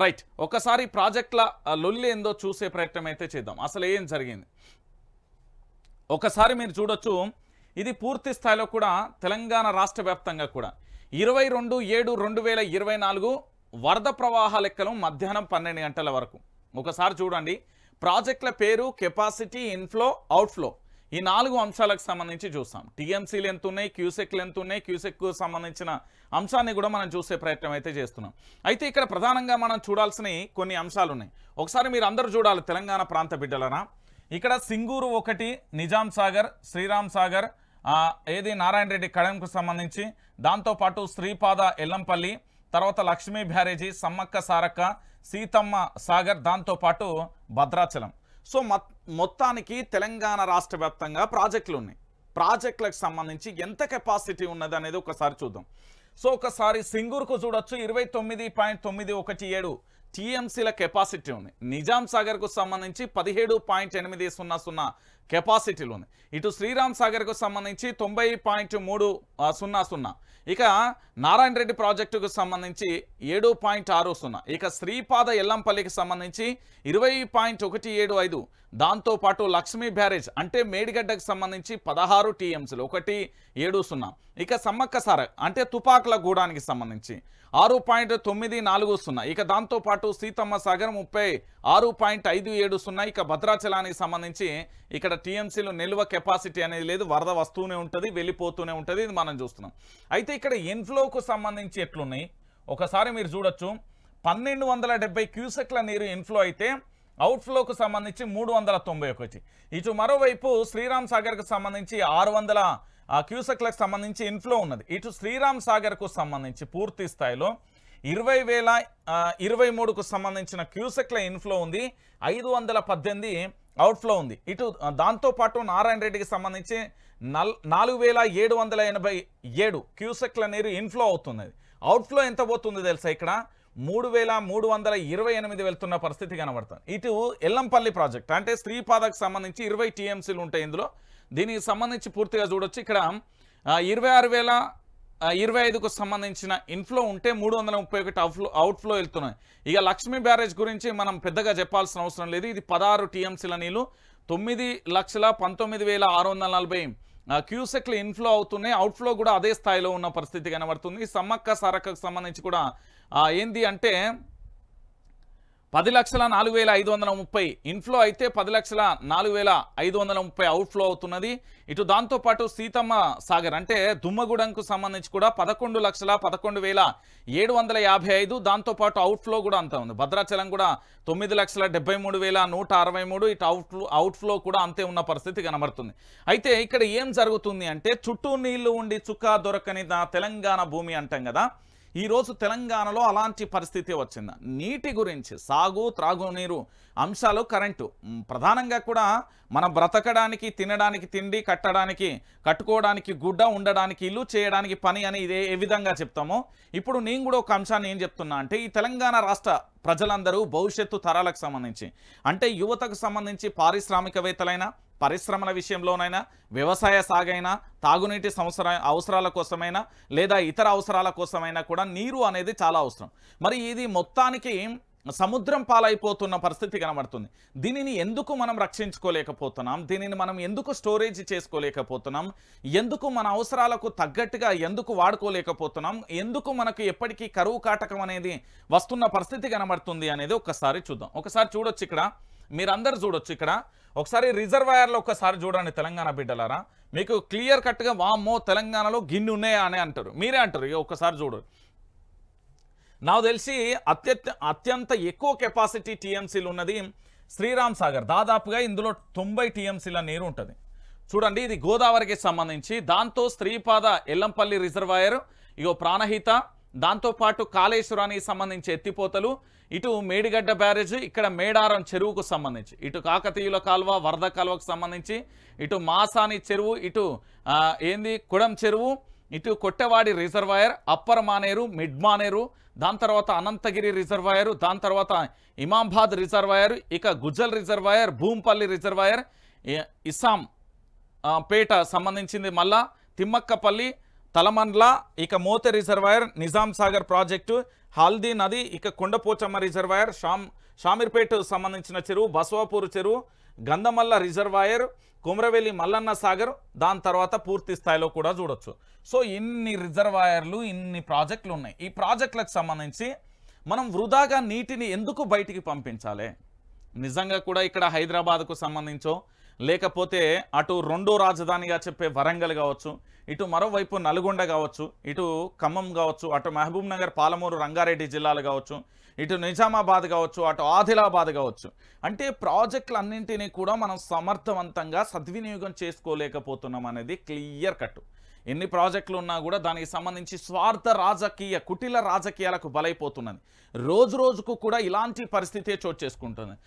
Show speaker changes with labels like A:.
A: Right, ఒకసారి ప్రాజెక్టుల లొల్లి ఏందో చూసే ప్రయత్నం అయితే చేద్దాం. అసలు ఏం జరిగింది ఒకసారి మీరు చూడొచ్చు. ఇది పూర్తి స్థాయిలో కూడా తెలంగాణ రాష్ట్ర వ్యాప్తంగా కూడా 22/7/2024 వరద ప్రవాహ లెక్కలు మధ్యాహ్నం 12 గంటల వరకు. ఒకసారి చూడండి, ప్రాజెక్టుల పేరు, కెపాసిటీ, ఇన్ఫ్లో, అవుట్ఫ్లో, ఈ 4 అంశాలకు సంబంధించి చూస్తాం. టీఎంసీలు ఎంత ఉన్నాయి, క్యూసెక్లు ఎంత ఉన్నాయి, క్యూసెక్కు సంబంధించిన అంశాన్ని కూడా మనం చూసే ప్రయత్నం అయితే చేస్తున్నాం. అయితే ఇక్కడ ప్రధానంగా మనం చూడాల్సిన కొన్ని అంశాలు ఉన్నాయి. ఒకసారి మీరు అందరూ చూడాలి తెలంగాణ ప్రాంత బిడ్డలరా. ఇక్కడ సింగూరు 1, నిజాం సాగర్, శ్రీరామ్ సాగర్, ఏది నారాయణ రెడ్డి కడెంకు సంబంధించి, దాంతోపాటు శ్రీపాద ఎల్లంపల్లి, తర్వాత లక్ష్మీ బ్యారేజీ, సమ్మక్క సారక్క, సీతమ్మ సాగర్, దాంతోపాటు భద్రాచలం. సో మొత్తానికి తెలంగాణ రాష్ట్ర వ్యాప్తంగా ప్రాజెక్టులు ఉన్నాయి. ప్రాజెక్టులకు సంబంధించి ఎంత కెపాసిటీ ఉన్నది అనేది ఒకసారి చూద్దాం. సో ఒకసారి సింగూరుకు చూడొచ్చు 29.917 టీఎంసీల కెపాసిటీ ఉంది. నిజాం సాగర్కు సంబంధించి 17.800 కెపాసిటీలు ఉంది. ఇటు శ్రీరామ్ సాగర్కు సంబంధించి 90.300. ఇక నారాయణ రెడ్డి ప్రాజెక్టుకు సంబంధించి 7.60. ఇక శ్రీపాద ఎల్లంపల్లికి సంబంధించి 20.175. దాంతోపాటు లక్ష్మీ బ్యారేజ్ అంటే మేడిగడ్డకు సంబంధించి 16 టీఎంసీలు 1.70. ఇక సమ్మక్క సాగర్ అంటే తుపాకుల గూడానికి సంబంధించి 6.940. ఇక దాంతోపాటు సీతమ్మ సాగర్ 36.570. ఇక భద్రాచలానికి సంబంధించి ఇక్కడ టీఎంసీలు నిల్వ కెపాసిటీ అనేది లేదు, వరద వస్తూనే ఉంటుంది, వెళ్ళిపోతూనే ఉంటుంది, ఇది మనం చూస్తున్నాం. అయితే ఇక్కడ ఇన్ఫ్లోకు సంబంధించి ఎట్లున్నాయి ఒకసారి మీరు చూడొచ్చు. 1270 క్యూసెక్ల నీరు ఇన్ఫ్లో అయితే అవుట్ఫ్లోకు సంబంధించి 391. ఇటు మరోవైపు శ్రీరామ్ సాగర్కు సంబంధించి 600 క్యూసెక్లకు సంబంధించి ఇన్ఫ్లో ఉన్నది. ఇటు శ్రీరామ్ సాగర్కు సంబంధించి పూర్తి స్థాయిలో 20,023కు సంబంధించిన క్యూసెక్ల ఇన్ఫ్లో ఉంది, 518 అవుట్ఫ్లో ఉంది. ఇటు దాంతోపాటు నారాయణ రెడ్డికి సంబంధించి 4,787 క్యూసెక్ల నీరు ఇన్ఫ్లో అవుతున్నది. అవుట్ఫ్లో ఎంత పోతుంది తెలుసా, ఇక్కడ 3,328 వెళ్తున్న పరిస్థితి కనబడుతుంది. ఇటు ఎల్లంపల్లి ప్రాజెక్ట్ అంటే శ్రీపాదకు సంబంధించి 20 టీఎంసీలు ఉంటాయి ఇందులో. దీనికి సంబంధించి పూర్తిగా చూడొచ్చు. ఇక్కడ 26,025కు సంబంధించిన ఇన్ఫ్లో ఉంటే 331 అవుట్ఫ్లో వెళ్తున్నాయి. ఇక లక్ష్మీ బ్యారేజ్ గురించి మనం పెద్దగా చెప్పాల్సిన అవసరం లేదు. ఇది 16 టీఎంసీల నీళ్లు, 9,19,640 క్యూసెక్లు ఇన్ఫ్లో అవుతున్నాయి. అవుట్ఫ్లో కూడా అదే స్థాయిలో ఉన్న పరిస్థితి కనబడుతుంది. సమ్మక్క సారక్కకు సంబంధించి కూడా ఏంది అంటే 10,04,530 ఇన్ఫ్లో అయితే 10,04,530 అవుట్ఫ్లో అవుతున్నది. ఇటు దాంతోపాటు సీతమ్మ సాగర్ అంటే దుమ్మగూడెంకు సంబంధించి కూడా 11,11,755. దాంతోపాటు అవుట్ఫ్లో కూడా అంత ఉంది. భద్రాచలం కూడా 9,73,163. ఇటు అవుట్ఫ్లో కూడా అంతే ఉన్న పరిస్థితి కనబడుతుంది. అయితే ఇక్కడ ఏం జరుగుతుంది అంటే చుట్టూ నీళ్లు ఉండి చుక్క దొరకని తెలంగాణ భూమి అంటాం కదా, ఈరోజు తెలంగాణలో అలాంటి పరిస్థితి వచ్చింది. నీటి గురించి సాగు, త్రాగునీరు అంశాలు, కరెంటు ప్రధానంగా కూడా మనం బ్రతకడానికి, తినడానికి తిండి, కట్టుకోవడానికి గుడ్డ, ఉండడానికి ఇల్లు, చేయడానికి పని అని ఇదే ఏ విధంగా చెప్తామో ఇప్పుడు నేను కూడా ఒక అంశాన్ని ఏం చెప్తున్నా అంటే ఈ తెలంగాణ రాష్ట్ర ప్రజలందరూ భవిష్యత్తు తరాలకు సంబంధించి అంటే యువతకు సంబంధించి పారిశ్రామికవేత్తలైనా, పరిశ్రమల విషయంలోనైనా, వ్యవసాయ సాగైనా, తాగునీటి అవసరాల కోసమైనా లేదా ఇతర అవసరాల కోసమైనా కూడా నీరు అనేది చాలా అవసరం. మరి ఇది మొత్తానికి సముద్రం పాలైపోతున్న పరిస్థితి కనబడుతుంది. దీనిని ఎందుకు మనం రక్షించుకోలేకపోతున్నాం, దీనిని మనం ఎందుకు స్టోరేజ్ చేసుకోలేకపోతున్నాం, ఎందుకు మన అవసరాలకు తగ్గట్టుగా ఎందుకు వాడుకోలేకపోతున్నాం, ఎందుకు మనకు ఎప్పటికీ కరువు కాటకం అనేది వస్తున్న పరిస్థితి కనబడుతుంది అనేది ఒకసారి చూద్దాం. ఒకసారి చూడొచ్చు, ఇక్కడ మీరందరూ చూడొచ్చు. ఇక్కడ ఒకసారి రిజర్వాయర్లో ఒకసారి చూడండి తెలంగాణ బిడ్డలారా, మీకు క్లియర్ కట్గా వామ్మో తెలంగాణలో గిన్నె ఉన్నాయా అని అంటారు, మీరే అంటారు. ఇక ఒకసారి చూడు, నాకు తెలిసి అత్యంత ఎక్కువ కెపాసిటీ టీఎంసీలు ఉన్నది శ్రీరామ్ సాగర్. దాదాపుగా ఇందులో 90 టీఎంసీల నీరు ఉంటుంది. చూడండి, ఇది గోదావరికి సంబంధించి. దాంతో శ్రీపాద ఎల్లంపల్లి రిజర్వాయర్, ఇగో ప్రాణహిత, దాంతోపాటు కాళేశ్వరానికి సంబంధించి ఎత్తిపోతలు, ఇటు మేడిగడ్డ బ్యారేజ్, ఇక్కడ మేడారం చెరువుకు సంబంధించి, ఇటు కాకతీయుల కాలువ, వరద కాలువకు సంబంధించి, ఇటు మాసాని చెరువు, ఇటు కుడం చెరువు, ఇటు Kottewadi reservoir, upper Maneru, mid Maneru, దాని తర్వాత అనంతగిరి రిజర్వాయర్, దాని తర్వాత ఇమాంబాద్ రిజర్వాయర్, ఇక Gujjal reservoir, Bhoompalli reservoir, Isampet సంబంధించింది, మళ్ళా తిమ్మక్కపల్లి, తలమండ్ల, ఇక మోతే రిజర్వాయర్, నిజాం సాగర్ ప్రాజెక్టు, హల్దీ నది, ఇక కొండపోచమ్మ రిజర్వాయర్, షామీర్పేట్ సంబంధించిన చెరువు, బసవాపూర్ చెరువు, గంధమల్ల రిజర్వాయర్, కుమ్రవెల్లి మల్లన్న సాగర్, దాని తర్వాత పూర్తి స్థాయిలో కూడా చూడొచ్చు. సో ఇన్ని రిజర్వాయర్లు, ఇన్ని ప్రాజెక్టులు ఉన్నాయి. ఈ ప్రాజెక్టులకు సంబంధించి మనం వృధాగా నీటిని ఎందుకు బయటికి పంపించాలి? నిజంగా కూడా ఇక్కడ హైదరాబాద్కు సంబంధించో, లేకపోతే అటు రెండో రాజధానిగా చెప్పే వరంగల్ కావచ్చు, ఇటు మరోవైపు నల్గొండ కావచ్చు, ఇటు ఖమ్మం కావచ్చు, అటు మహబూబ్ నగర్, పాలమూరు, రంగారెడ్డి జిల్లాలు కావచ్చు, ఇటు నిజామాబాద్ కావచ్చు, అటు ఆదిలాబాద్ కావచ్చు. అంటే ప్రాజెక్టులన్నింటినీ కూడా మనం సమర్థవంతంగా సద్వినియోగం చేసుకోలేకపోతున్నాం అనేది క్లియర్ కట్. ఎన్ని ప్రాజెక్టులు ఉన్నా కూడా దానికి సంబంధించి స్వార్థ రాజకీయ, కుటిల రాజకీయాలకు బలైపోతున్నది. రోజు రోజుకు కూడా ఇలాంటి పరిస్థితే చోటు చేసుకుంటుంది.